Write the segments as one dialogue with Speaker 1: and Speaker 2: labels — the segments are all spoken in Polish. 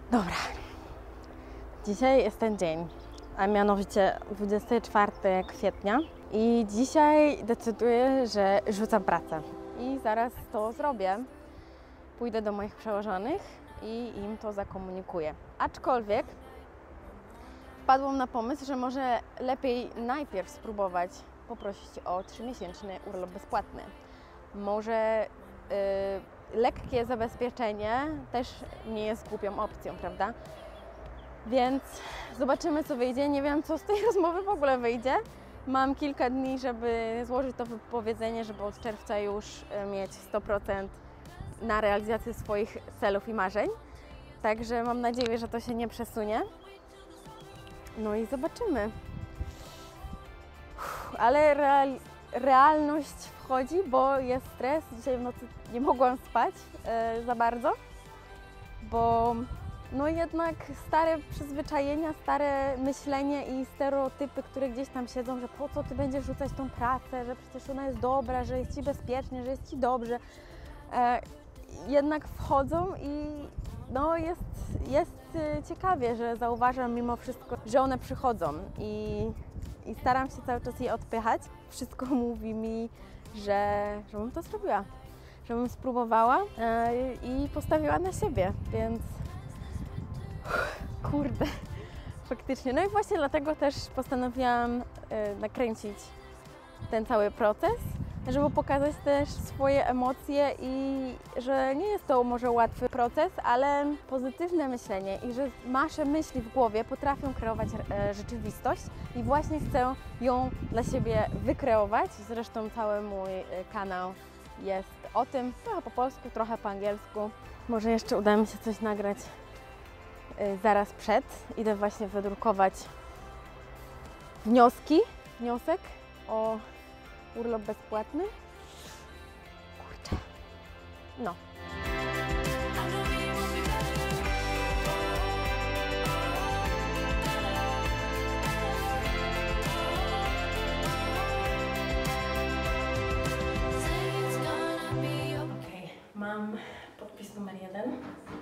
Speaker 1: Dobra, dzisiaj jest ten dzień, a mianowicie 24 kwietnia i dzisiaj decyduję, że rzucam pracę i zaraz to zrobię. Pójdę do moich przełożonych i im to zakomunikuję. Aczkolwiek wpadłam na pomysł, że może lepiej najpierw spróbować poprosić o 3-miesięczny urlop bezpłatny. Może lekkie zabezpieczenie też nie jest głupią opcją, prawda? Więc zobaczymy, co wyjdzie. Nie wiem, co z tej rozmowy w ogóle wyjdzie. Mam kilka dni, żeby złożyć to wypowiedzenie, żeby od czerwca już mieć 100% na realizację swoich celów i marzeń. Także mam nadzieję, że to się nie przesunie. No i zobaczymy. Ale realność wchodzi, bo jest stres. Dzisiaj w nocy nie mogłam spać za bardzo, bo no jednak stare przyzwyczajenia, stare myślenie i stereotypy, które gdzieś tam siedzą, że po co Ty będziesz rzucać tą pracę, że przecież ona jest dobra, że jest Ci bezpiecznie, że jest Ci dobrze. Jednak wchodzą i no jest ciekawie, że zauważam mimo wszystko, że one przychodzą i staram się cały czas je odpychać. Wszystko mówi mi, żebym to zrobiła, żebym spróbowała i postawiła na siebie, więc kurde, faktycznie. No i właśnie dlatego też postanowiłam nakręcić ten cały proces, żeby pokazać też swoje emocje i że nie jest to może łatwy proces, ale pozytywne myślenie i że nasze myśli w głowie potrafią kreować rzeczywistość i właśnie chcę ją dla siebie wykreować. Zresztą cały mój kanał jest o tym, trochę po polsku, trochę po angielsku. Może jeszcze uda mi się coś nagrać zaraz przed. Idę właśnie wydrukować wniosek o urlop bezpłatny. Kurczę. No. Okej, mam podpis numer 1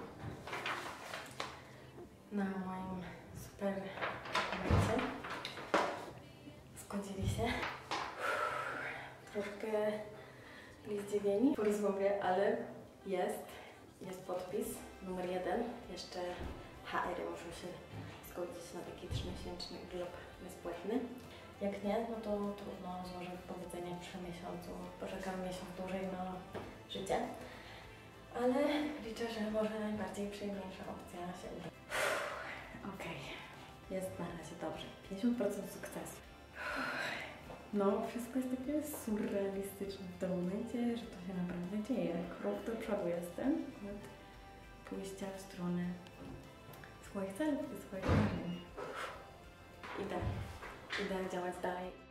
Speaker 1: na moim super dokumencie. Zgodzili się. Troszkę zdziwieni po rozmowie, ale jest podpis numer 1. Jeszcze HR muszą się zgodzić na taki 3-miesięczny urlop bezpłatny. Jak nie, no to trudno, złożę wypowiedzenie przy miesiącu. Poczekam miesiąc dłużej na życie. Ale liczę, że może najbardziej przyjemniejsza opcja się uda. Okej, jest na razie dobrze. 50% sukcesu. No, wszystko jest takie surrealistyczne w tym momencie, że to się naprawdę dzieje. Krok do przodu jestem od pójścia w stronę swoich celów i swoich marzeń. Idę działać dalej.